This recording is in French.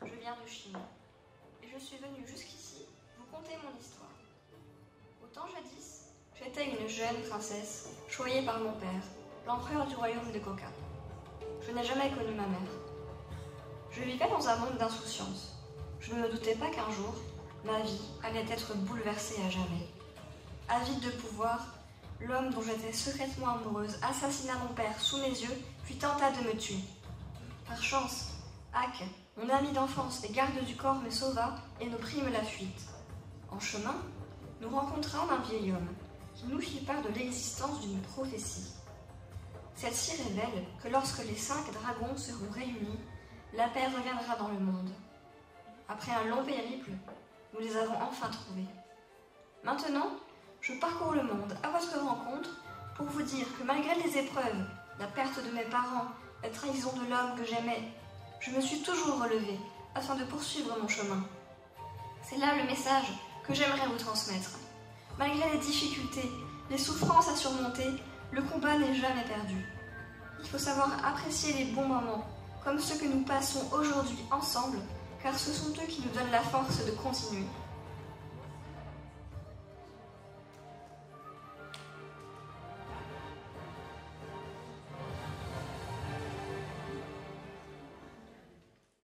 Je viens de Chine, et je suis venue jusqu'ici vous conter mon histoire. Au temps jadis, j'étais une jeune princesse, choyée par mon père, l'empereur du royaume de Coca. Je n'ai jamais connu ma mère. Je vivais dans un monde d'insouciance. Je ne me doutais pas qu'un jour, ma vie allait être bouleversée à jamais. Avide de pouvoir, l'homme dont j'étais secrètement amoureuse assassina mon père sous mes yeux, puis tenta de me tuer. Par chance, Hack, mon ami d'enfance et garde du corps, me sauva et nous prîmes la fuite. En chemin, nous rencontrâmes un vieil homme qui nous fit part de l'existence d'une prophétie. Celle-ci révèle que lorsque les 5 dragons seront réunis, la paix reviendra dans le monde. Après un long périple, nous les avons enfin trouvés. Maintenant, je parcours le monde à votre rencontre pour vous dire que malgré les épreuves, la perte de mes parents, la trahison de l'homme que j'aimais, je me suis toujours relevée afin de poursuivre mon chemin. C'est là le message que j'aimerais vous transmettre. Malgré les difficultés, les souffrances à surmonter, le combat n'est jamais perdu. Il faut savoir apprécier les bons moments, comme ceux que nous passons aujourd'hui ensemble, car ce sont eux qui nous donnent la force de continuer.